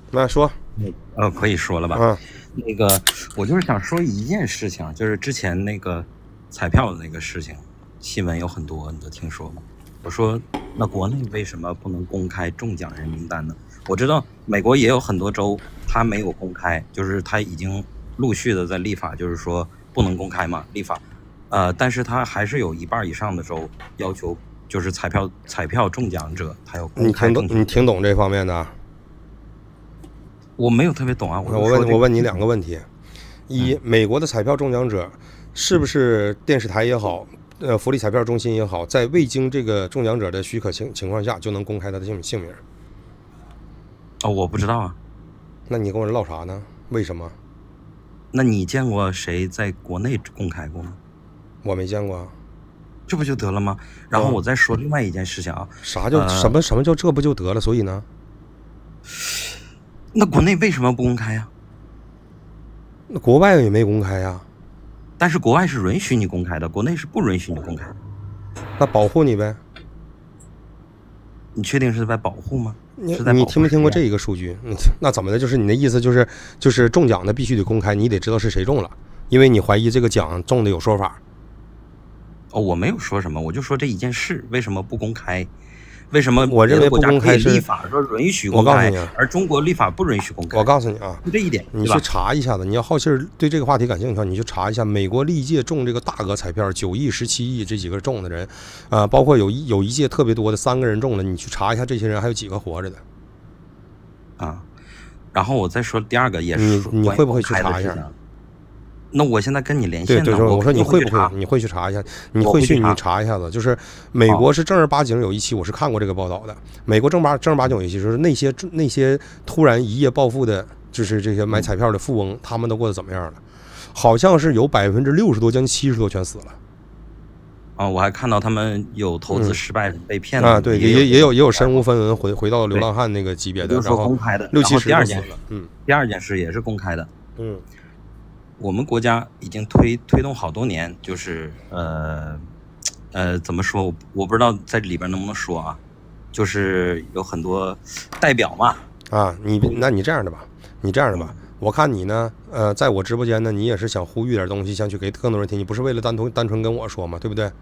那说， 可以说了吧？ 嗯， 那个，我就是想说一件事情，就是之前那个彩票的那个事情，新闻有很多，你都听说吗？我说，那国内为什么不能公开中奖人名单呢？我知道美国也有很多州，它没有公开，就是它已经陆续的在立法，就是说不能公开嘛，立法。但是它还是有一半以上的州要求，就是彩票中奖者他要公开正确。 你听懂这方面的？ 我没有特别懂啊。 我问你2个问题：一，美国的彩票中奖者是不是电视台也好，福利彩票中心也好，在未经这个中奖者的许可情况下就能公开他的姓名？ 我不知道啊。 那你跟我唠啥呢？为什么？ 那你见过谁在国内公开过吗？ 我没见过啊。 这不就得了吗？然后我再说另外一件事情啊。 啥叫什么叫这不就得了？所以呢？ 那国内为什么不公开呀？ 那国外也没公开呀。 但是国外是允许你公开的，国内是不允许你公开。 那保护你呗。 你确定是在保护吗？ 你听没听过这一个数据？那怎么的？就是你的意思就是中奖的必须得公开，你得知道是谁中了，因为你怀疑这个奖中的有说法。 我没有说什么，我就说这一件事为什么不公开？为什么我认为不公开是立法说允许公开， 我告诉你啊， 而中国立法不允许公开？ 我告诉你啊， 就这一点， 你去查一下子。你要好奇对这个话题感兴趣，你去查一下美国历届中这个大额彩票9亿、17亿这几个中的人，包括有一届特别多的3个人中了，你去查一下这些人还有几个活着的啊。然后我再说第2个也是你会不会去查一下？ 那我现在跟你连线呢。 对，我说你会不会？你会去查一下？你查一下子。就是美国是正儿八经有一期，我是看过这个报道的。美国正儿八经有一期，就是那些突然一夜暴富的，就是这些买彩票的富翁，他们都过得怎么样了？好像是有60%多，将近70%多全死了。 我还看到他们有投资失败被骗的对，也有身无分文回到流浪汉那个级别的， 然后公开的 60-70% 第二件事，第2件事也是公开的。我们国家已经推动好多年，就是怎么说？我不知道在里边能不能说啊，就是有很多代表嘛。 那你这样的吧，我看你呢，在我直播间呢，你也是想呼吁点东西，想去给更多人听，你不是为了单纯跟我说嘛，对不对？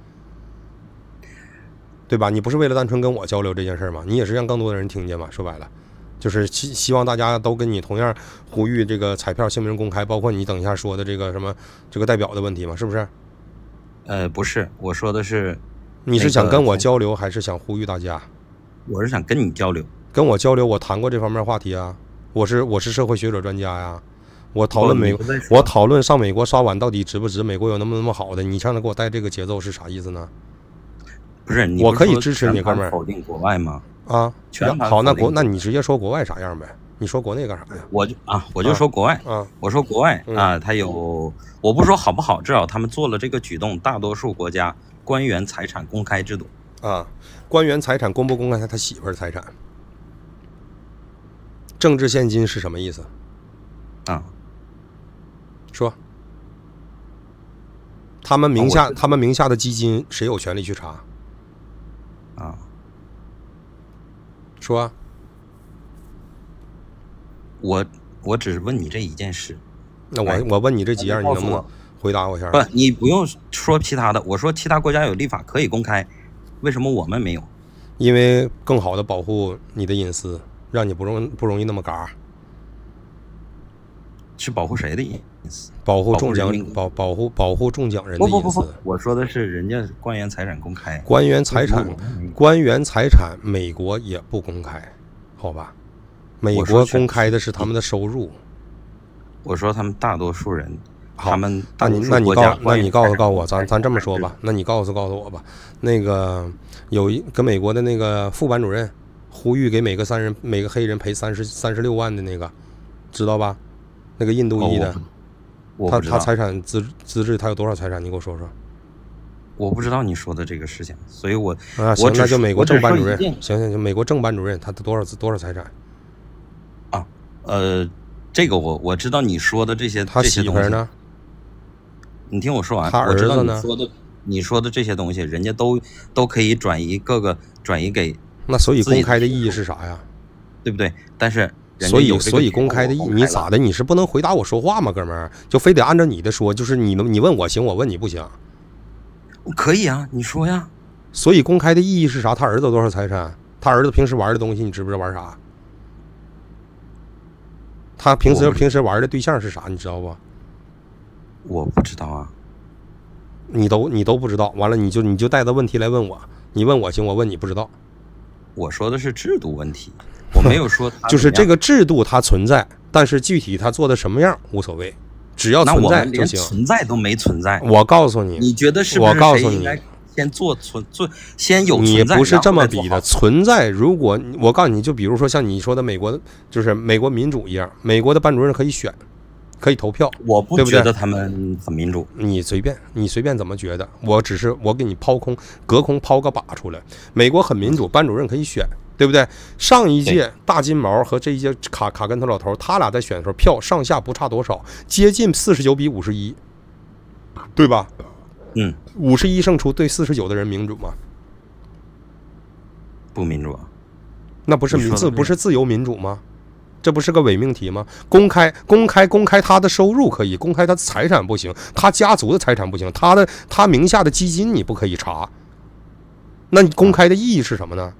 对吧？你不是为了单纯跟我交流这件事嘛，你也是让更多的人听见嘛。说白了，就是希望大家都跟你同样呼吁这个彩票姓名公开，包括你等一下说的这个什么这个代表的问题嘛，是不是？ 不是，我说的是， 你是想跟我交流，还是想呼吁大家？ 我是想跟你交流。 跟我交流，我谈过这方面话题啊。我是社会学者专家呀。我讨论上美国刷碗到底值不值，美国有那么好的，你上来给我带这个节奏是啥意思呢？ 不是， 我可以支持你，哥们儿。 否定国外吗？ 好，那你直接说国外啥样呗？你说国内干啥呀？ 我就说国外。我说国外它有，我不说好不好，至少他们做了这个举动。大多数国家官员财产公开制度官员财产公不公开他媳妇儿财产？政治现金是什么意思？说。他们名下的基金谁有权利去查？说。 我只是问你这一件事。 那我问你这几样，你能不能回答我一下？ 不，你不用说其他的。我说其他国家有立法可以公开，为什么我们没有？ 因为更好的保护你的隐私，让你不容易那么嘎。 是保护谁的隐私？ 保护中奖保护中奖人的隐私。 不，我说的是人家官员财产公开。 官员财产，美国也不公开，好吧？美国公开的是他们的收入。 我说他们大多数人，他们那你告诉我，咱这么说吧，那你告诉我吧，那个跟美国的那个副班主任呼吁给每个黑人赔36万的那个，知道吧？那个印度裔的，他财产资质他有多少财产？你给我说说。 我不知道你说的这个事情，所以行，那就美国正班主任，行，美国正班主任他多少财产？ 这个我知道你说的这些他媳妇呢？ 你听我说完。 他儿子呢？ 你说的这些东西，人家都可以转移给。 那所以公开的意义是啥呀？ 对不对？但是所以公开的意义你咋的？你是不能回答我说话吗，哥们儿？就非得按照你的说，就是你问我行，我问你不行。 可以啊，你说呀。 所以公开的意义是啥？他儿子有多少财产？他儿子平时玩的东西，你知不知道玩啥？他平时玩的对象是啥？你知道不？ 我不知道啊。 你都不知道，完了你就带着问题来问我，你问我行，我问你不知道。 我说的是制度问题，我没有说就是这个制度它存在，但是具体它做的什么样无所谓，只要存在就行。 存在都没存在， 我告诉你， 你觉得是不是？ 我告诉你， 先先有存在， 你不是这么比的。存在，如果我告诉你，就比如说像你说的美国，就是美国民主一样，美国的班主任可以选，可以投票， 我不觉得他们很民主。 你随便怎么觉得，我给你隔空抛个靶出来。美国很民主，班主任可以选，对不对？上一届大金毛和这一届卡根头老头，他俩在选的时候票上下不差多少，接近49比51，对吧？51胜出，对49的人民主吗？ 不民主啊。 那不是自由民主吗？这不是个伪命题吗？公开他的收入可以，公开他的财产不行，他家族的财产不行，他名下的基金你不可以查。那你公开的意义是什么呢？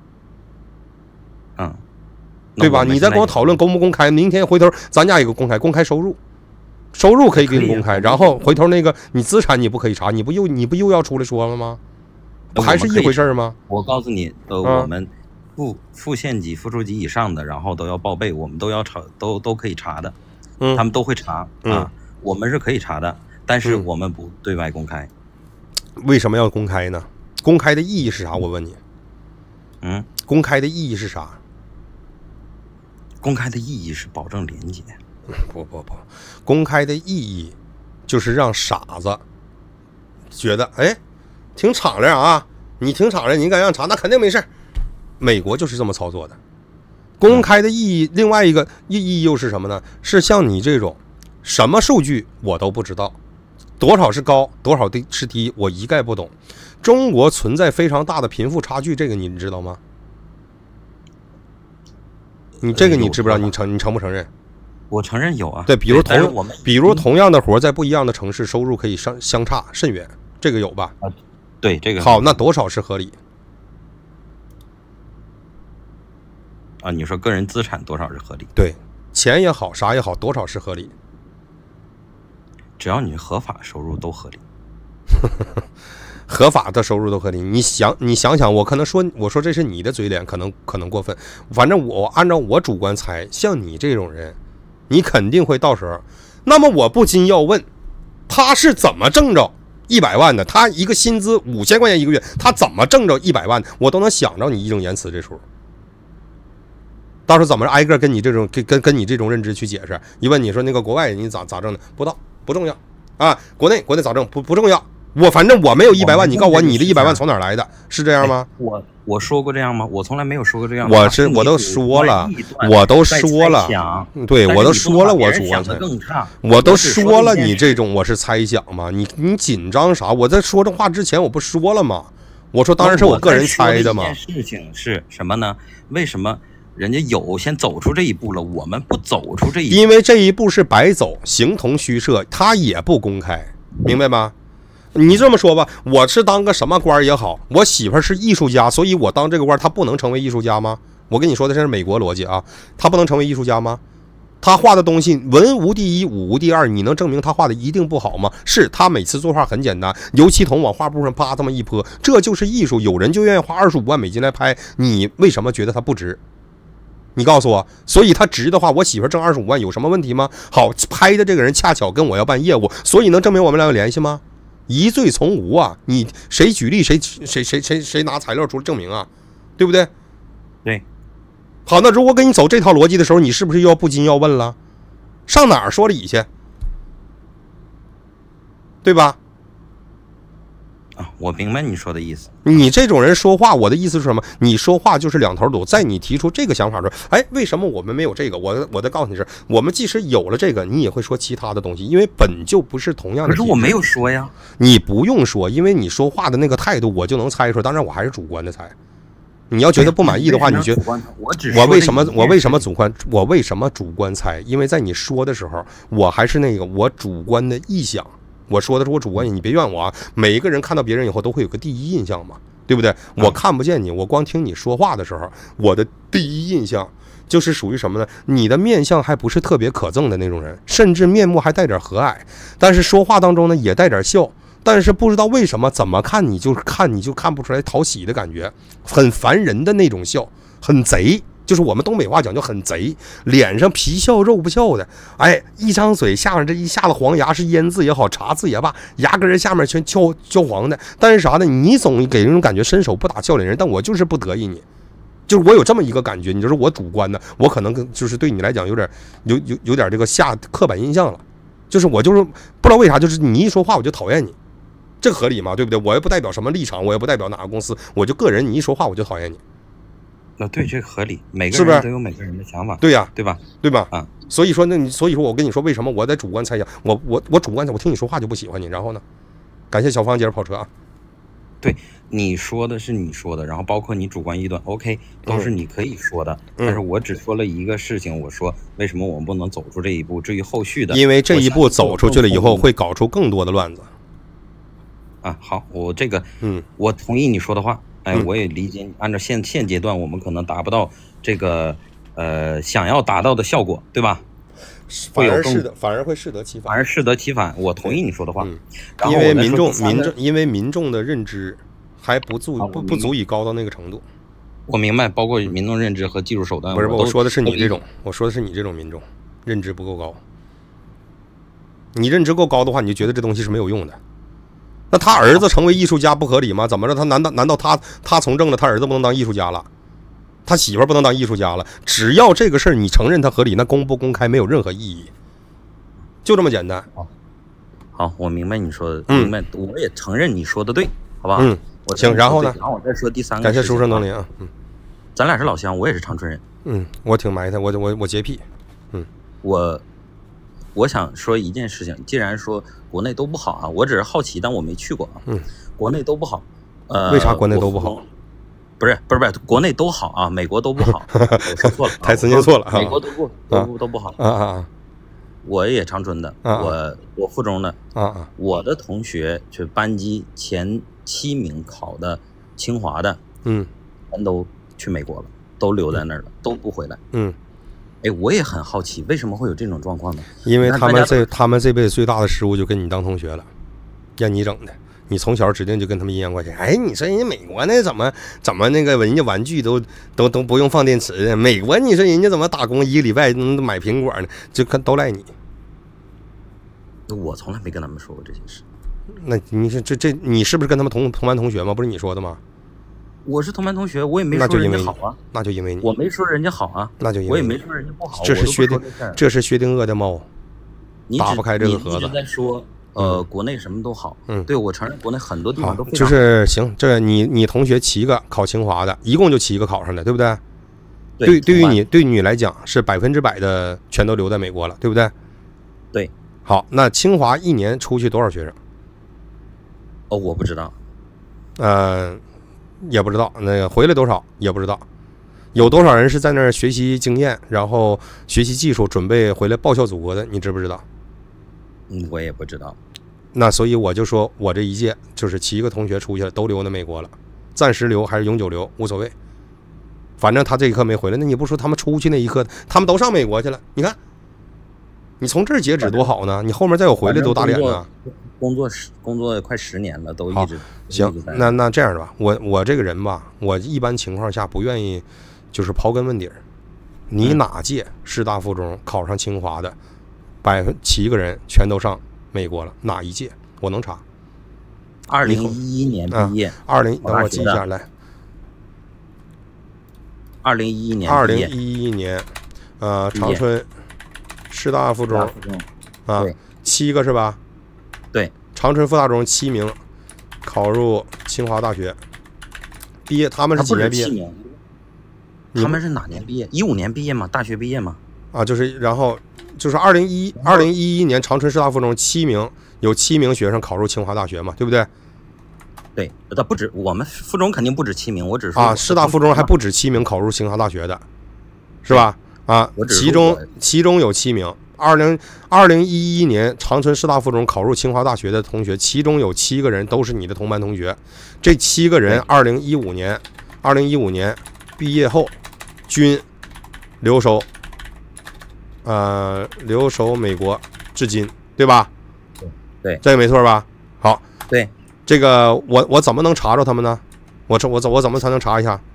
对吧？你再跟我讨论公不公开，明天回头咱家有个公开收入可以给你公开，然后回头那个你资产你不可以查，你不又要出来说了吗？不还是一回事吗？ 我告诉你，我们副县级、副处级以上的，然后都要报备，我们都要查，都可以查的，他们都会查啊，我们是可以查的，但是我们不对外公开。 为什么要公开呢？公开的意义是啥？我问你，公开的意义是啥？ 公开的意义是保证廉洁。 不，公开的意义就是让傻子觉得，哎，挺敞亮啊，你挺敞亮，你敢让查，那肯定没事。美国就是这么操作的。公开的意义，另外一个意义又是什么呢？是像你这种，什么数据我都不知道，多少是高，多少是低，我一概不懂。中国存在非常大的贫富差距，这个你知道吗？你这个你知不知道？你承不承认？ 我承认有啊。 对，比如同样的活，在不一样的城市，收入可以相差甚远，这个有吧？ 对，这个好，那多少是合理？ 你说个人资产多少是合理？ 对，钱也好，啥也好，多少是合理？ 只要你合法收入都合理。 合法的收入都合理。你想想，我可能我说这是你的嘴脸，可能过分。反正我按照我主观猜，像你这种人，你肯定会到时候。那么我不禁要问，他是怎么挣着100万的？他一个薪资5000块钱一个月，他怎么挣着100万？我都能想着你义正言辞这出。到时候怎么挨个跟你这种跟你这种认知去解释？一问你说那个国外你咋挣的？不知道，不重要啊。国内咋挣不重要。反正我没有100万，你告诉我你的100万从哪儿来的？是这样吗？ 我说过这样吗？我从来没有说过这样。 我都说了，对，我都说了，我主观猜，我都说了，你这种我是猜想嘛？你紧张啥？我在说这话之前我不说了吗？我说当然是我个人猜的嘛。 这件事情是什么呢？为什么人家先走出这一步了，我们不走出这一步？ 因为这一步是白走，形同虚设，他也不公开，明白吗？你这么说吧，我是当个什么官也好，我媳妇是艺术家，所以我当这个官，他不能成为艺术家吗？我跟你说的这是美国逻辑啊，他不能成为艺术家吗？他画的东西文无第一，武无第二，你能证明他画的一定不好吗？是他每次作画很简单，油漆桶往画布上啪这么一泼，这就是艺术，有人就愿意花25万美金来拍，你为什么觉得他不值？你告诉我，所以他值的话，我媳妇挣25万有什么问题吗？好，拍的这个人恰巧跟我要办业务，所以能证明我们俩有联系吗？疑罪从无啊！你谁举例谁拿材料出来证明啊？对不对？ 对。 好，那如果跟你走这套逻辑的时候，你是不是又要不禁要问了？上哪儿说理去？对吧？ 我明白你说的意思。 你这种人说话，我的意思是什么？你说话就是两头堵。在你提出这个想法的时候，为什么我们没有这个？我再告诉你是，我们即使有了这个，你也会说其他的东西，因为本就不是同样的。 可是我没有说呀。 你不用说，因为你说话的那个态度，我就能猜出来。当然，我还是主观的猜。 你要觉得不满意的话，你觉得我为什么主观猜？因为在你说的时候，我还是那个我主观的臆想。我说的是我主观，你别怨我啊。每一个人看到别人以后都会有个第一印象嘛，对不对？我看不见你，我光听你说话的时候，我的第一印象就是属于什么呢？你的面相还不是特别可憎的那种人，甚至面目还带点和蔼，但是说话当中呢也带点笑。但是不知道为什么，怎么看你就看不出来讨喜的感觉，很烦人的那种笑，很贼，就是我们东北话讲究很贼，脸上皮笑肉不笑的，哎，一张嘴下面这一下子黄牙是烟字也好，茶字也罢，牙根下面全焦黄的。但是啥呢？你总给人种感觉伸手不打笑脸人，但我就是不得意你，就是我有这么一个感觉，你就是我主观的，我可能就是对你来讲有点这个下刻板印象了，就是我就是不知道为啥，就是你一说话我就讨厌你。这合理吗？对不对？我也不代表什么立场，我也不代表哪个公司，我就个人，你一说话我就讨厌你。 对，这个合理，每个人都有每个人的想法， 对呀， 对吧？ 对吧？啊，所以说我跟你说，为什么我在主观猜想，我主观猜，我听你说话就不喜欢你，然后呢？感谢小芳接着跑车啊。 对，你说的是你说的，然后包括你主观臆断 ，OK， 都是你可以说的。但是我只说了一个事情，我说为什么我们不能走出这一步？至于后续的， 因为这一步走出去了以后，会搞出更多的乱子。 好，我这个，我同意你说的话，我也理解，按照现阶段我们可能达不到这个想要达到的效果，对吧？ 反而会适得其反， 我同意你说的话， 因为民众的认知还不足以高到那个程度。 我明白，包括民众认知和技术手段。 不是，我说的是你这种民众认知不够高。你认知够高的话，你就觉得这东西是没有用的。那他儿子成为艺术家不合理吗？怎么着？他难道他从政了，他儿子不能当艺术家了？他媳妇不能当艺术家了？只要这个事儿你承认它合理，那公不公开没有任何意义，就这么简单。 好，我明白你说的，明白，我也承认你说的对，好吧？ 行，然后呢？ 然后我再说第三个。 感谢书生能林啊， 咱俩是老乡，我也是长春人。 我挺埋汰，我洁癖。 我想说一件事情，既然说国内都不好啊，我只是好奇，但我没去过啊。国内都不好， 为啥国内都不好？ 不是，国内都好啊，美国都不好。我说错了， 台词念错了。 美国都不好我也长春的，我附中的我的同学就班级前7名考的清华的，全都去美国了，都留在那儿了，都不回来。我也很好奇，为什么会有这种状况呢？ 因为他们这辈子最大的失误就跟你当同学了，让你整的。你从小指定就跟他们阴阳怪气。你说人家美国那怎么那个人家玩具都不用放电池的？美国你说人家怎么打工1个礼拜能买苹果呢？就都赖你。 我从来没跟他们说过这些事。 那你说这你是不是跟他们同班同学吗？不是你说的吗？ 我是同班同学，我也没说人家好啊。 那就因为你， 我没说人家好啊。 那就因为我也没说人家不好。 这是薛定谔的猫，打不开这个盒子。 你一直在说国内什么都好。对，我承认国内很多地方都非常好。 就是行，这你同学7个考清华的，一共就7个考上的，对不对？对于你来讲是100%的全都留在美国了，对不对？ 对。 好，那清华1年出去多少学生？ 我不知道。 也不知道，那个回来多少也不知道，有多少人是在那儿学习经验，然后学习技术，准备回来报效祖国的，你知不知道？ 我也不知道。 那所以我就说，我这一届就是7个同学出去了，都留在美国了，暂时留还是永久留无所谓，反正他这一刻没回来。那你不说他们出去那一刻，他们都上美国去了？你看，你从这儿截止多好呢，你后面再有回来多打脸呢。 工作快10年了，都一直行。那这样的吧，我这个人吧，我一般情况下不愿意就是刨根问底儿。你哪届师大附中考上清华的7个人全都上美国了？哪一届？我能查。 2011年毕业。 等我记一下来。 2011 年，长春师大附中7个是吧？ 对， 长春复大中7名考入清华大学，毕业。他们是几年毕业？ 他们是哪年毕业？15年毕业吗？大学毕业吗？ 就是然后就是2011年长春师大附中7名，有7名学生考入清华大学嘛，对不对？ 对，不止我们附中肯定不止7名，我只是说啊，师大附中还不止7名考入清华大学的，是吧？啊，其中有7名。2011年长春师大附中考入清华大学的同学，其中有7个人都是你的同班同学。这7个人2015年毕业后均留守美国至今，对吧？ 对， 这个没错吧？好， 对， 这个我怎么能查着他们呢？我怎么才能查一下？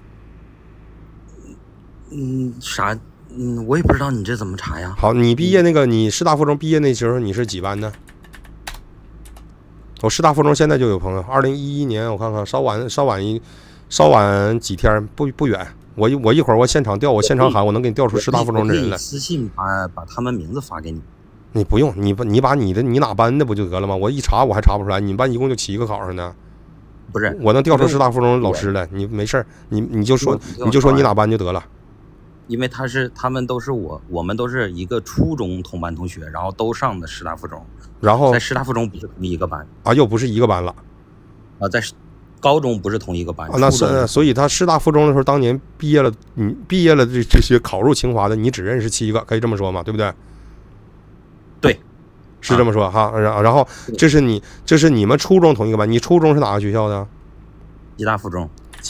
我也不知道你这怎么查呀。 好，你毕业你师大附中毕业那时候你是几班呢？我师大附中现在就有朋友，2011年我看看，稍晚几天，不远。我一会儿我现场调，我现场喊，我能给你调出师大附中的人来。 私信把他们名字发给你。 你不用，你把你哪班的不就得了吗？我一查我还查不出来，你们班一共就7个考上的。 不是， 我能调出师大附中老师来，你没事，你就说你哪班就得了。 因为他们都是我们都是一个初中同班同学，然后都上的师大附中， 然后在师大附中不是同一个班啊，又不是一个班了啊，在高中不是同一个班， 那是所以他师大附中的时候，当年毕业了这些考入清华的，你只认识7个，可以这么说吗？对不对？ 对， 是这么说哈。然后这是你们初中同一个班，你初中是哪个学校的？ 吉大附中。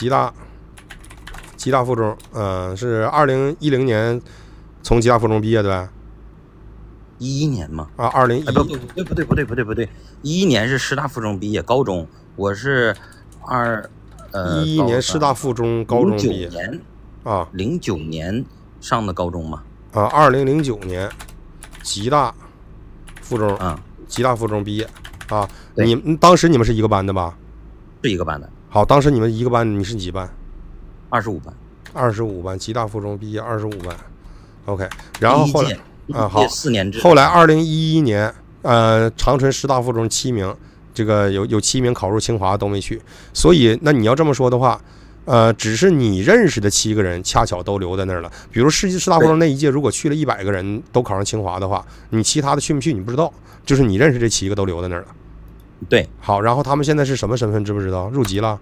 吉大附中，是2010年从吉大附中毕业的呗 ？11年嘛。 啊，2011。 不对，11年是师大附中毕业，高中我是 11年师大附中高中毕业。 09年啊 ，09年上的高中嘛。 啊，2009年吉大附中毕业啊。当时你们是一个班的吧？ 是一个班的。好， 当时你们一个班，你是几班 ？25班。 25班，吉大附中毕业25班。OK， 然后后来好 ，4年制。 后来2011年，长春师大附中7名，这个有7名考入清华都没去，所以那你要这么说的话，只是你认识的7个人恰巧都留在那儿了。比如师大附中那一届，如果去了100个人都考上清华的话，你其他的去没去你不知道，就是你认识这7个都留在那儿了。 对， 好，然后他们现在是什么身份，知不知道？入籍了？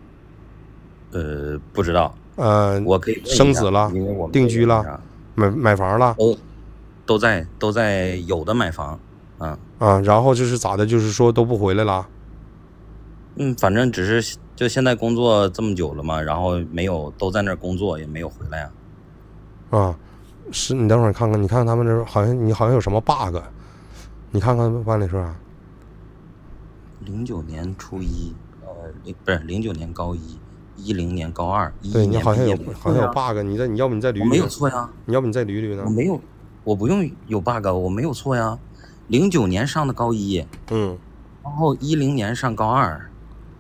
不知道。我可以生子了，定居了，买房了， 都在有的买房， 然后就是咋的，就是说都不回来了。 反正只是就现在工作这么久了嘛，然后没有都在那儿工作，也没有回来啊。是你等会儿看看，你看看他们这好像有什么 bug， 你看看班里是吧 ？09年初一，不是09年高一。10年高二， 对你好像有 bug， 你要不你再捋捋？ 我没有错呀。 你要不你再捋捋呢？ 我没有，我不用有 bug， 我没有错呀。09年上的高一，然后10年上高二，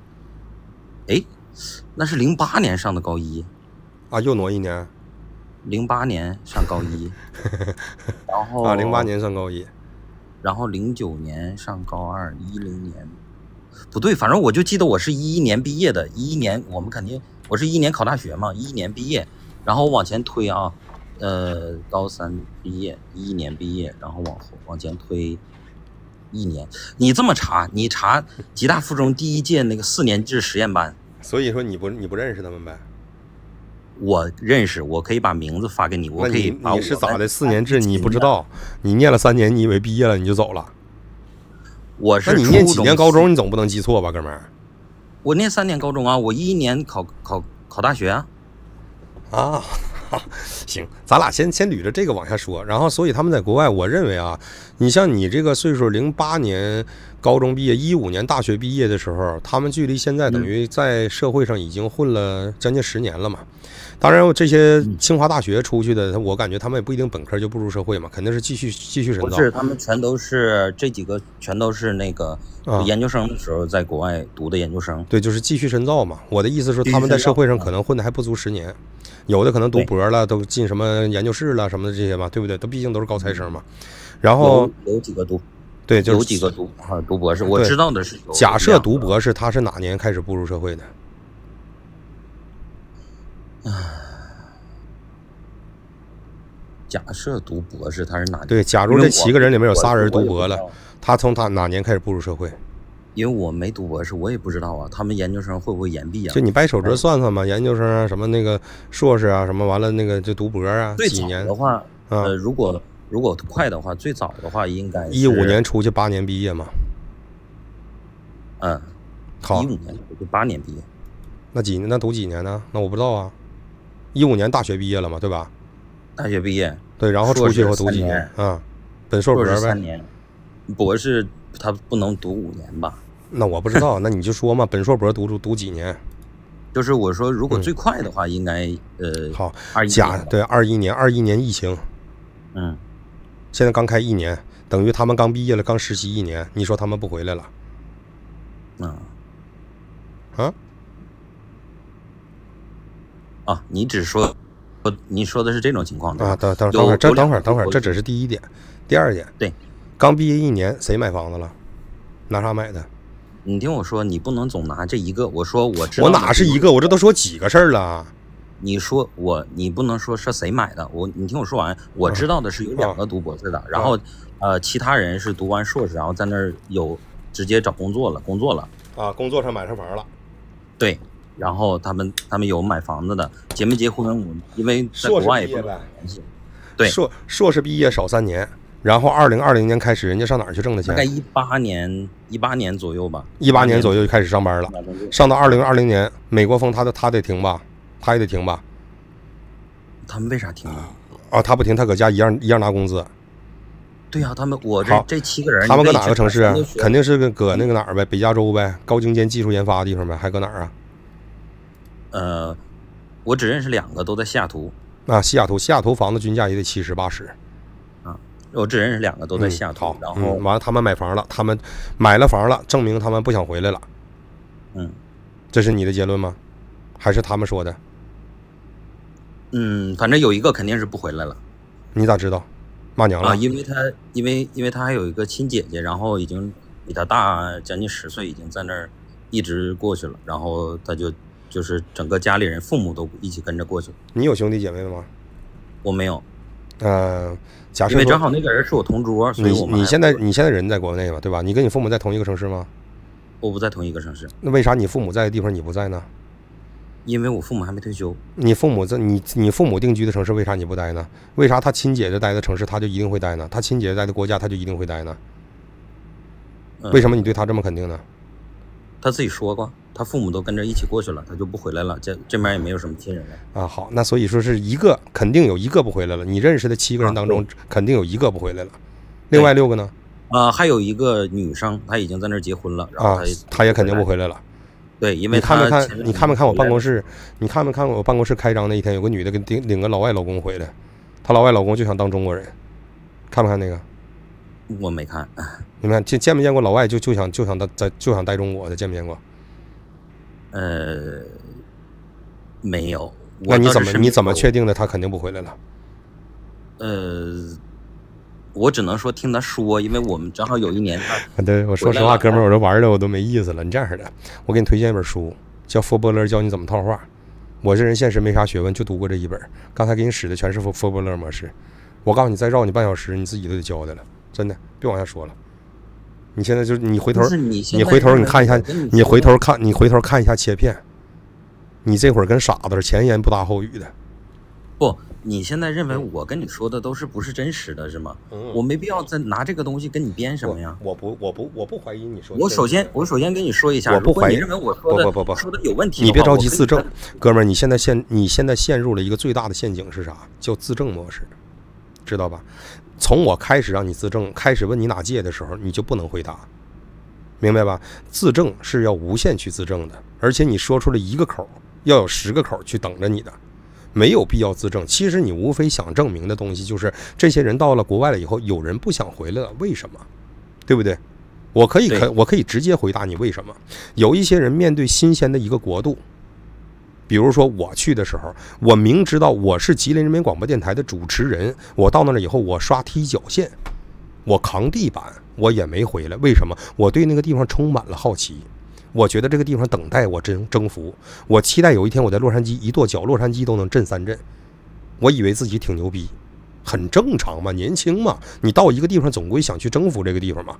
那是08年上的高一啊，又挪1年。 08年上高一，然后 08年上高一， 然后09年上高二，10年。不对，反正我就记得我是11年毕业的，11年我们肯定我是11年考大学嘛，11年毕业，然后往前推啊，高3毕业，11年毕业，然后往前推1年。你这么查，你查吉大附中第1届那个4年制实验班， 所以说你不认识他们呗？ 我认识，我可以把名字发给你，我可以把你是咋的？4年制你不知道，你念了3年，你以为毕业了你就走了？ 我是那你念几年高中，你总不能记错吧，哥们儿？ 我念3年高中啊，我11年考大学啊。 行，咱俩先捋着这个往下说。然后，所以他们在国外，我认为啊，你像你这个岁数，08年高中毕业，15年大学毕业的时候，他们距离现在等于在社会上已经混了将近10年了嘛。当然，这些清华大学出去的，我感觉他们也不一定本科就步入社会嘛，肯定是继续深造。 不是，他们全都是这几个，全都是那个研究生的时候在国外读的研究生。 对，就是继续深造嘛。我的意思是，他们在社会上可能混的还不足10年，有的可能读博了，都进什么研究室了什么的这些嘛，对不对？都毕竟都是高材生嘛。然后有几个读， 对，就是有几个读博士，我知道的是。 假设读博士，他是哪年开始步入社会的？ 假设读博士，他是哪年？ 对，假如这7个人里面有3人读博了，他从哪年开始步入社会？ 因为我没读博士，我也不知道啊，他们研究生会不会延毕啊？ 就你掰手指算算嘛，研究生啊，什么那个硕士啊，什么完了那个就读博啊，几年的话，如果快的话，最早的话应该是 15年出去8年毕业嘛。好 ，15年就8年毕业。 那读几年呢？那我不知道啊。15年大学毕业了嘛，对吧？ 大学毕业。 对，然后出去以后读几年？本硕博呗。 3年，博士他不能读5年吧？ 那我不知道，那你就说嘛，本硕博读几年？ 就是我说，如果最快的话，应该好 ，21年。 对，21年疫情，现在刚开1年，等于他们刚毕业了，刚实习1年，你说他们不回来了？ 你只说，你说的是这种情况啊？等会儿，这只是第一点，第二点， 对， 刚毕业1年，谁买房子了？拿啥买的？ 你听我说，你不能总拿这一个。我说我知道， 我哪是一个？我这都说几个事儿了。 你说你不能说是谁买的。你听我说完。我知道的是有2个读博士的，然后其他人是读完硕士，然后在那儿直接找工作了啊，工作上买上房了。 对，然后他们有买房子的，结没结婚？因为在国外也不联系。对， 硕士毕业少3年。然后2020年开始，人家上哪儿去挣的钱？ 大概18年左右吧。 18年左右就开始上班了，上到2020年，美国风他得停吧，他也得停吧。 他们为啥停啊？他不停，他搁家一样拿工资。 对呀，这7个人， 他们搁哪个城市啊？肯定是搁那个哪儿呗，北加州呗，高精尖技术研发的地方呗，还搁哪儿啊？我只认识2个，都在西雅图。 西雅图房子均价也得70、80。 我只认识2个，都在西雅图。然后完了，他们买房了，他们买了房了，证明他们不想回来了。这是你的结论吗？还是他们说的？ 反正有一个肯定是不回来了。 你咋知道？骂娘了？ 因为他还有一个亲姐姐，然后已经比他大将近10岁，已经在那儿一直过去了。然后他就是整个家里人父母都一起跟着过去了。 你有兄弟姐妹吗？ 我没有。 假设因为正好那个人是我同桌，所以你现在人在国内嘛，对吧？你跟你父母在同一个城市吗？ 我不在同一个城市。 那为啥你父母在的地方你不在呢？ 因为我父母还没退休。 你父母定居的城市为啥你不待呢？为啥他亲姐姐待的城市他就一定会待呢？他亲姐姐待的国家他就一定会待呢？为什么你对他这么肯定呢？ 他自己说过，他父母都跟着一起过去了，他就不回来了。这边也没有什么亲人了。 好，那所以说是肯定有一个不回来了。你认识的7个人当中，肯定有1个不回来了。另外6个呢？ 还有一个女生，她已经在那儿结婚了，然后她也肯定不回来了。 对，因为你看没看我办公室？你看没看我办公室开张那一天，有个女的领个老外老公回来，她老外老公就想当中国人，看没看那个？ 我没看。 你们见没见过老外就想待中国的？见没见过？ 没有。 那你怎么确定的他肯定不回来了？ 我只能说听他说，因为我们正好有一年对，我说实话，哥们儿，我这玩的我都没意思了。你这样的，我给你推荐一本书，叫佛波勒教你怎么套话。我这人现实没啥学问，就读过这一本。刚才给你使的全是佛波勒模式。我告诉你，再绕你半小时，你自己都得交代了，真的，别往下说了。你现在就是你回头你看一下，你回头看一下切片，你这会儿跟傻子是前言不搭后语的。 不，你现在认为我跟你说的都不是真实的，是吗？我没必要再拿这个东西跟你编什么呀。 我不怀疑你说的。 我首先跟你说一下， 我不怀疑。 你认为我说的有问题， 你别着急自证，哥们儿，你现在陷入了一个最大的陷阱是啥？叫自证模式，知道吧？从我开始让你自证，开始问你哪届的时候，你就不能回答，明白吧？自证是要无限去自证的，而且你说出了1个口，要有10个口去等着你的。没有必要自证。其实你无非想证明的东西就是这些人到了国外了以后，有人不想回来了，为什么？对不对？我可以直接回答你为什么。有一些人面对新鲜的一个国度，比如说我去的时候，我明知道我是吉林人民广播电台的主持人，我到那了以后，我刷踢脚线，我扛地板，我也没回来。为什么？我对那个地方充满了好奇。我觉得这个地方等待我征服，我期待有一天我在洛杉矶一跺脚，洛杉矶都能震3震。我以为自己挺牛逼，很正常嘛，年轻嘛，你到一个地方总归想去征服这个地方嘛，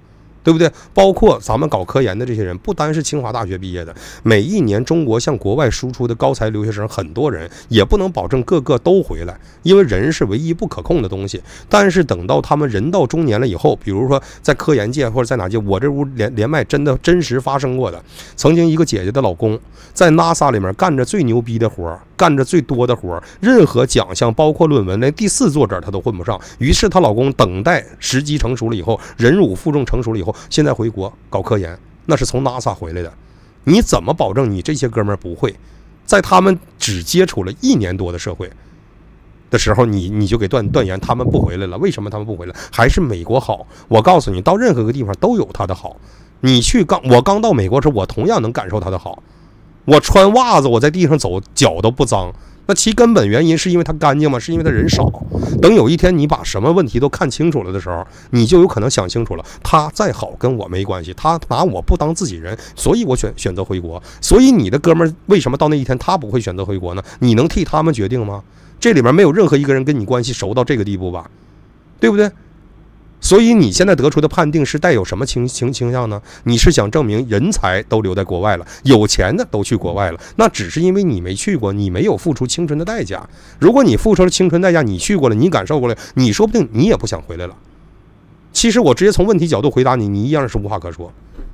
对不对？包括咱们搞科研的这些人，不单是清华大学毕业的，每一年中国向国外输出的高才留学生很多人，也不能保证个个都回来，因为人是唯一不可控的东西。但是等到他们人到中年了以后，比如说在科研界或者在哪界，我这屋连麦真实发生过的，曾经一个姐姐的老公在 NASA 里面干着最牛逼的活，干着最多的活，任何奖项包括论文连第4作者他都混不上，于是她老公等待时机成熟了以后，忍辱负重成熟了以后，现在回国搞科研，那是从 NASA 回来的。你怎么保证你这些哥们儿不会在他们只接触了1年多的社会的时候，你就给断言他们不回来了？为什么他们不回来？还是美国好？我告诉你，到任何个地方都有它的好。我刚到美国时，我同样能感受它的好。我穿袜子，我在地上走，脚都不脏。那其根本原因是因为它干净吗？是因为它人少。等有一天你把什么问题都看清楚了的时候，你就有可能想清楚了，他再好跟我没关系，他拿我不当自己人，所以我选择回国。所以你的哥们儿为什么到那一天他不会选择回国呢？你能替他们决定吗？这里面没有任何一个人跟你关系熟到这个地步吧，对不对？所以你现在得出的判定是带有什么倾向呢？你是想证明人才都留在国外了，有钱的都去国外了，那只是因为你没去过，你没有付出青春的代价。如果你付出了青春代价，你去过了，你感受过了，你说不定你也不想回来了。其实我直接从问题角度回答你，你一样是无话可说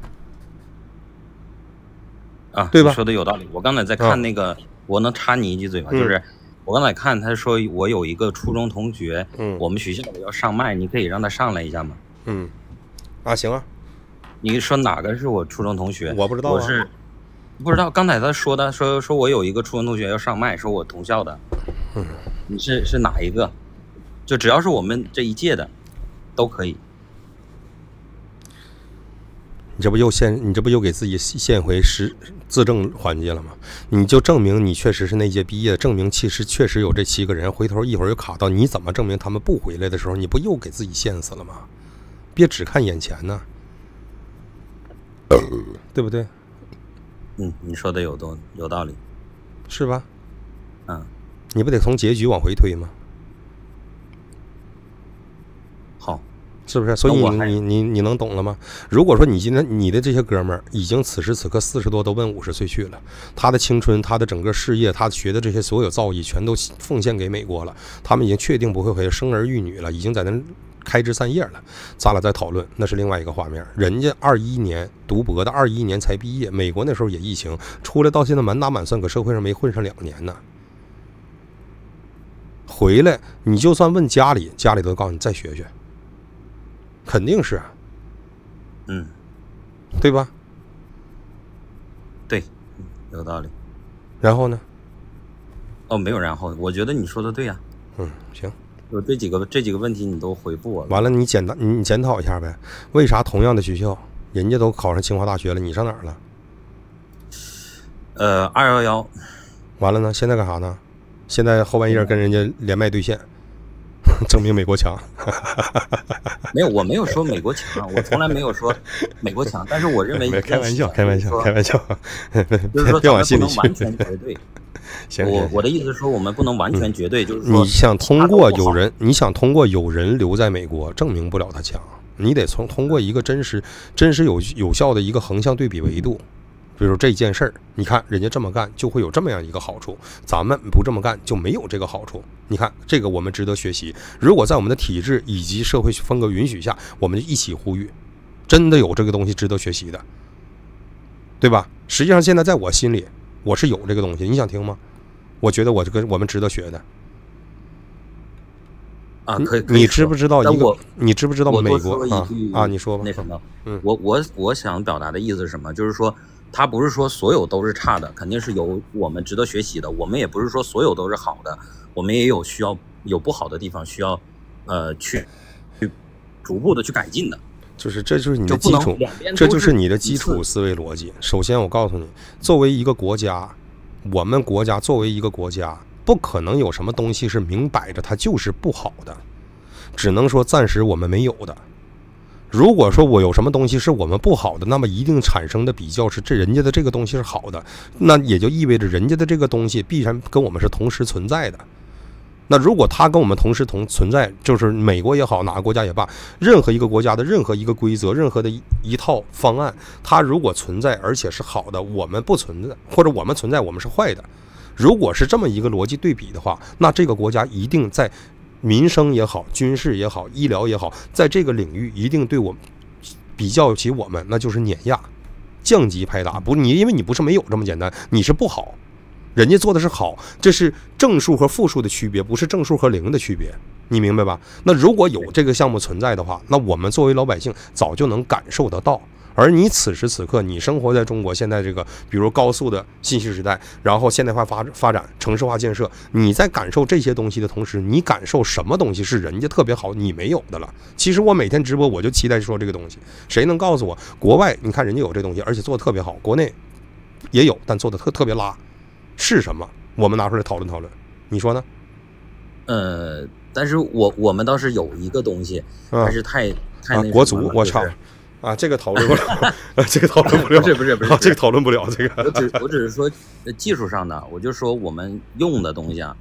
啊， 对吧？ 说的有道理。我刚才在看那个，我能插你一句嘴吧？就是我刚才看他说我有一个初中同学，我们学校里要上麦，你可以让他上来一下吗？ 行啊。 你说哪个是我初中同学？ 我不知道， 我是不知道。刚才他说的，说我有一个初中同学要上麦，说我同校的。你是哪一个？就只要是我们这一届的，都可以。 你这不又给自己献回自证环节了吗？你就证明你确实是那届毕业，证明其实确实有这7个人，回头一会儿又卡到你怎么证明他们不回来的时候，你不又给自己献死了吗？别只看眼前呢，对不对？ 你说的有道理， 是吧？你不得从结局往回推吗？ 好。 是不是？所以你能懂了吗？如果说你今天你的这些哥们儿已经此时此刻40多都奔50岁去了，他的青春，他的整个事业，他学的这些所有造诣全都奉献给美国了，他们已经确定不会回来，生儿育女了，已经在那开枝散叶了。咱俩再讨论，那是另外一个画面。人家21年读博的，21年才毕业，美国那时候也疫情出来，到现在满打满算搁社会上没混上2年呢。回来你就算问家里都告诉你再学学。肯定是，对吧？ 对，有道理。 然后呢？ 没有然后，我觉得你说的对呀。 行。 有这几个问题你都回复我了。 完了，你检讨一下呗，为啥同样的学校，人家都考上清华大学了，你上哪儿了 ？211。 完了呢？现在干啥呢？现在后半夜跟人家连麦对线。证明美国强。 没有，我没有说美国强，我从来没有说美国强，但是我认为开玩笑， 就是说别往心里去。 完全绝对。 行， 我的意思是说，我们不能完全绝对，就是说， 你想通过有人留在美国，证明不了他强，你得通过一个真实有效的一个横向对比维度。比如说这件事儿，你看人家这么干就会有这么样一个好处，咱们不这么干就没有这个好处。你看这个我们值得学习。如果在我们的体制以及社会风格允许下，我们就一起呼吁，真的有这个东西值得学习的，对吧？实际上现在在我心里，我是有这个东西。你想听吗？我觉得我们值得学的。 可以。 你知不知道你知不知道美国你说吧。 那什么，我想表达的意思是什么？就是说。他不是说所有都是差的，肯定是有我们值得学习的。我们也不是说所有都是好的，我们也有需要有不好的地方需要去逐步的去改进的。 这就是你的基础，这就是你的基础思维逻辑。首先我告诉你，作为一个国家，我们国家作为一个国家，不可能有什么东西是明摆着它就是不好的，只能说暂时我们没有的。如果说我有什么东西是我们不好的，那么一定产生的比较是人家的这个东西是好的，那也就意味着人家的这个东西必然跟我们是同时存在的。 那如果它跟我们同时存在，就是美国也好，哪个国家也罢，任何一个国家的任何一个规则，任何的一套方案，它如果存在而且是好的，我们不存在，或者我们存在我们是坏的，如果是这么一个逻辑对比的话，那这个国家一定在民生也好，军事也好，医疗也好，在这个领域一定对我们比较起我们，那就是碾压、降级拍打。不，因为你不是没有这么简单，你是不好。人家做的是好，这是正数和负数的区别，不是正数和零的区别，你明白吧？那如果有这个项目存在的话，那我们作为老百姓早就能感受得到。而你此时此刻，你生活在中国现在这个，比如高速的信息时代，然后现代化发展、城市化建设，你在感受这些东西的同时，你感受什么东西是人家特别好，你没有的了？其实我每天直播，我就期待说这个东西，谁能告诉我，国外你看人家有这东西，而且做的特别好，国内也有，但做的特别拉。是什么？我们拿出来讨论讨论，你说呢？ 但是我们倒是有一个东西，还是太那国足，我操啊！这个讨论不了，这个讨论不了， 不是， 这个讨论不了。这个我只是说技术上的，我就说我们用的东西啊，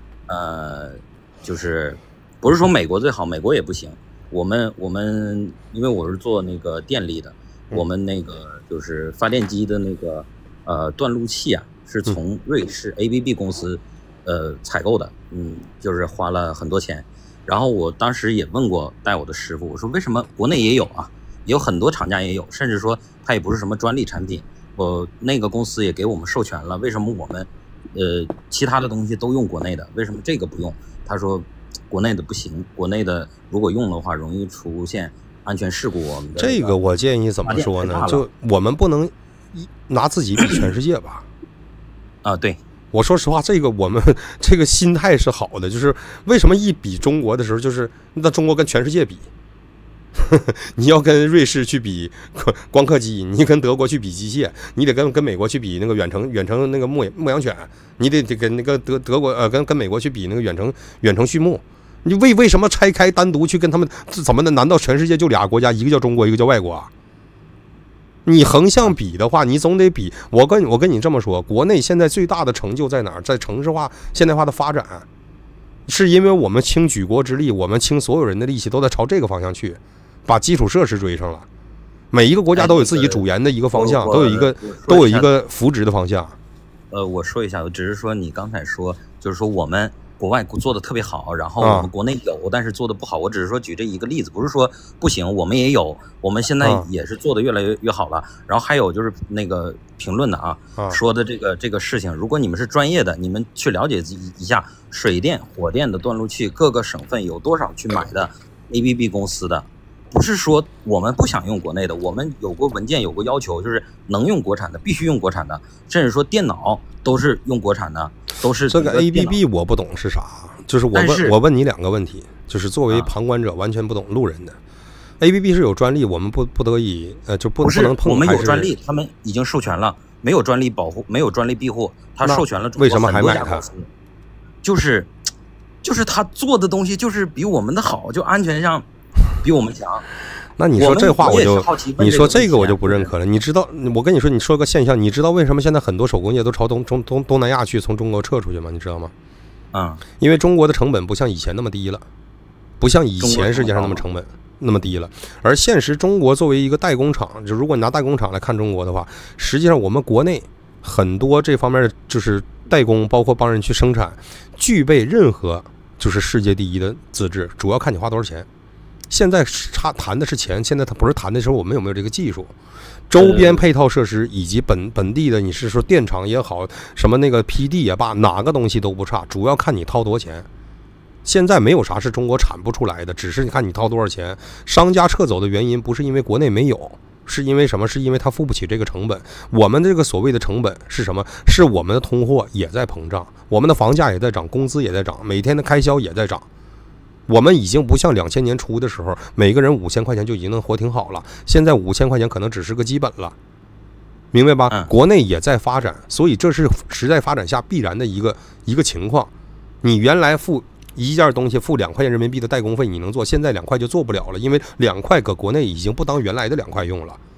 就是不是说美国最好，美国也不行。我们因为我是做那个电力的，我们那个就是发电机的那个断路器啊。是从瑞士 ABB 公司采购的，就是花了很多钱。然后我当时也问过带我的师傅，我说为什么国内也有啊，也有很多厂家也有，甚至说它也不是什么专利产品，那个公司也给我们授权了，为什么我们其他的东西都用国内的，为什么这个不用？他说国内的不行，国内的如果用的话容易出现安全事故。我们的这个我建议怎么说呢？就我们不能拿自己比全世界吧。 对， 我说实话，这个我们这个心态是好的，就是为什么一比中国的时候，就是那中国跟全世界比，你要跟瑞士去比光刻机，你跟德国去比机械，你得跟美国去比那个远程那个牧羊犬，你得跟那个德国跟美国去比那个远程畜牧。你为什么拆开单独去跟他们怎么的？难道全世界就俩国家，一个叫中国，一个叫外国啊？你横向比的话，你总得比。我跟你这么说，国内现在最大的成就在哪儿？在城市化、现代化的发展，是因为我们倾举国之力，我们倾所有人的力气都在朝这个方向去，把基础设施追上了。每一个国家都有自己主研的一个方向，都有一个扶植的方向。 我说一下，我只是说你刚才说，就是说我们国外做的特别好，然后我们国内有，但是做的不好。我只是说举这一个例子，不是说不行，我们也有，我们现在也是做的越来越好了。然后还有就是那个评论的说的这个事情，如果你们是专业的，你们去了解一下水电、火电的断路器，各个省份有多少去买的 ABB 公司的。不是说我们不想用国内的，我们有过文件，有过要求，就是能用国产的必须用国产的，甚至说电脑都是用国产的，都是这个 ABB 我不懂是啥，就是我问你两个问题，就是作为旁观者完全不懂路人的，ABB 是有专利，我们不得已就不能碰。 我们有专利，他们已经授权了，没有专利保护，没有专利庇护，他授权了中国为什么还买它？ 就是他做的东西就是比我们的好，就安全上比我们强。 那你说这话你说这个我就不认可了。你知道，我跟你说，你说个现象，你知道为什么现在很多手工业都朝东南亚去，从中国撤出去吗？你知道吗？因为中国的成本不像以前那么低了，不像以前世界上那么低了。而现实中国作为一个代工厂，就如果你拿代工厂来看中国的话，实际上我们国内很多这方面的就是代工，包括帮人去生产，具备任何就是世界第一的资质，主要看你花多少钱。现在谈的是钱，现在它不是谈的时候我们有没有这个技术，周边配套设施以及本地的，你是说电厂也好，什么那个 PD 也罢，哪个东西都不差，主要看你掏多少钱。现在没有啥是中国产不出来的，只是你看你掏多少钱。商家撤走的原因不是因为国内没有，是因为什么？是因为他付不起这个成本。我们这个所谓的成本是什么？是我们的通货也在膨胀，我们的房价也在涨，工资也在涨，每天的开销也在涨。我们已经不像2000年初的时候，每个人5000块钱就已经能活挺好了。现在5000块钱可能只是个基本了，明白吧？国内也在发展，所以这是时代发展下必然的一个情况。你原来付一件东西付2块钱人民币的代工费，你能做，现在2块就做不了了，因为2块搁国内已经不当原来的2块用了。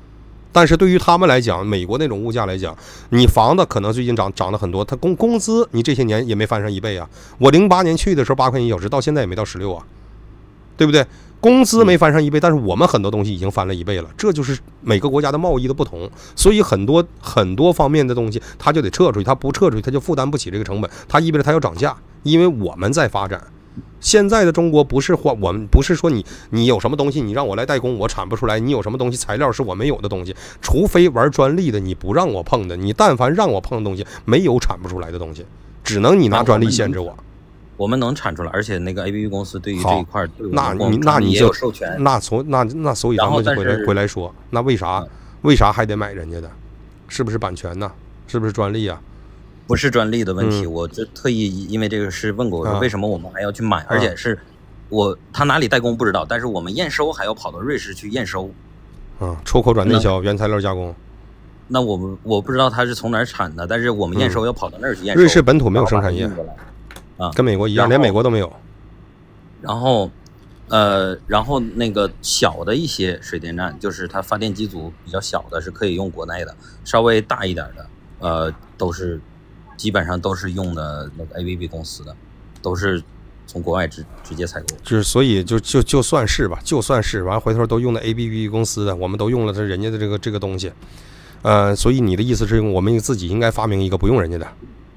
但是对于他们来讲，美国那种物价来讲，你房子可能最近涨得很多，他工资你这些年也没翻上1倍啊。我08年去的时候8块钱1小时，到现在也没到16啊，对不对？工资没翻上1倍，但是我们很多东西已经翻了1倍了，这就是每个国家的贸易的不同。所以很多方面的东西，它就得撤出去，它不撤出去，它就负担不起这个成本，它意味着它要涨价，因为我们在发展。现在的中国不是我们不是说你有什么东西你让我来代工我产不出来，你有什么东西材料是我没有的东西，除非玩专利的你不让我碰的，你但凡让我碰的东西没有产不出来的东西，只能你拿专利限制我。 我们能产出来，而且那个 ABB 公司对于这一块， 那你就授权，那所以咱们就回来说，那为啥还得买人家的？是不是版权呢？是不是专利啊？ 不是专利的问题，我就特意因为这个事问过，我说为什么我们还要去买，而且是他哪里代工不知道，但是我们验收还要跑到瑞士去验收， 出口转内销，原材料加工。 那我不知道它是从哪儿产的，但是我们验收要跑到那儿去验收。 瑞士本土没有生产业，跟美国一样，连美国都没有。 然后那个小的一些水电站，就是它发电机组比较小的，是可以用国内的，稍微大一点的，基本上都是用的那个 ABB 公司的，都是从国外直接采购。 就是所以就算是吧，就算是完回头都用的 ABB 公司的，我们都用了人家的这个东西。所以你的意思是我们自己应该发明一个不用人家的？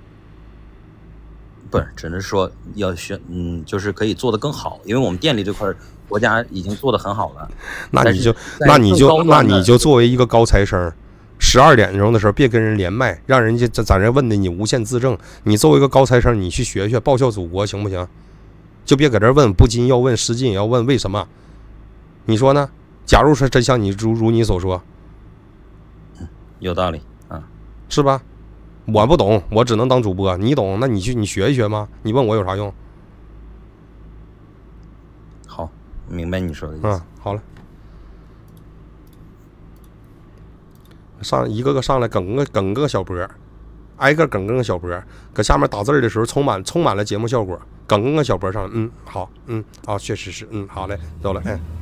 不是，只是说要就是可以做得更好，因为我们电力这块国家已经做得很好了。那你就作为一个高材生，12点钟的时候别跟人连麦，让人家咱这问的你无限自证。你作为一个高材生，你去学报效祖国行不行？就别搁这问，不禁要问，实际也要问为什么？你说呢？假如说真像你如你所说， 有道理啊， 是吧？我不懂，我只能当主播。你懂，那你学一学吗？你问我有啥用？ 好，明白你说的意思。 好了，一个个上来梗个小波，挨个梗个小波，搁下面打字的时候充满了节目效果，梗个小波上来，好，好，确实是，好嘞，走了，